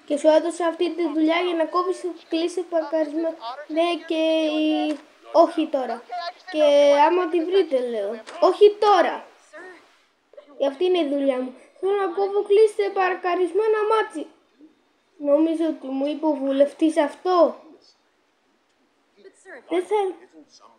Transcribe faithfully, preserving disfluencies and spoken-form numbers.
Και σου έδωσα αυτή τη δουλειά για να κόβεις κλείσει παρκαρισμό. Ναι, και η... όχι τώρα. Και άμα τη βρείτε, λέω. Όχι τώρα. Αυτή είναι η δουλειά μου. Θέλω να κόβω κλείσει παρκαρισμό ένα μάτσι. Νομίζω ότι μου είπε ο βουλευτής αυτό. Δεν θα...